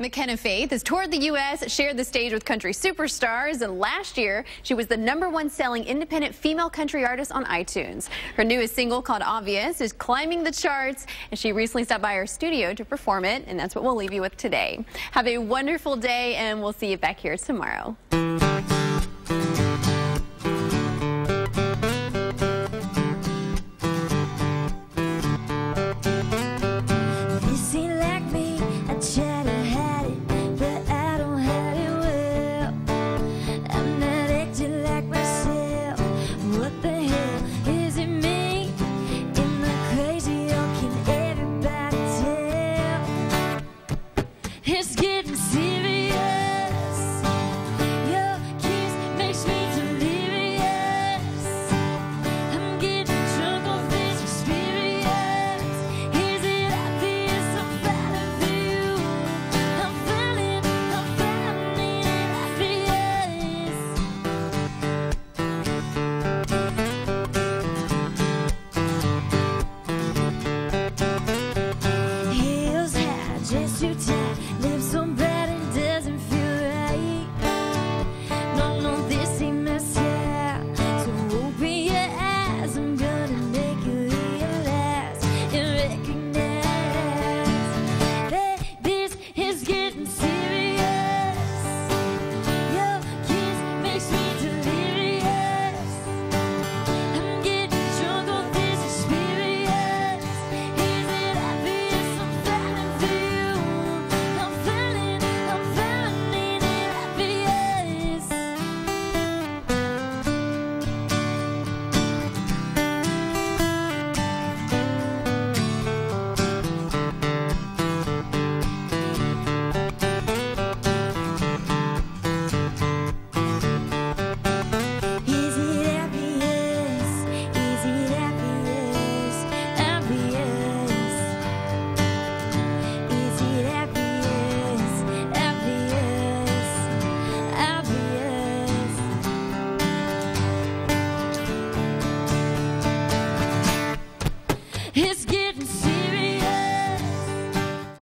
McKenna Faith has toured the U.S., shared the stage with country superstars, and last year she was the #1 selling independent female country artist on iTunes. Her newest single, called Obvious, is climbing the charts, and she recently stopped by our studio to perform it, and that's what we'll leave you with today. Have a wonderful day, and we'll see you back here tomorrow. It's getting serious. Your kiss makes me delirious. I'm getting drunk on this experience. Is it obvious I'm falling for you? I'm falling obvious. Heels high, just too tight.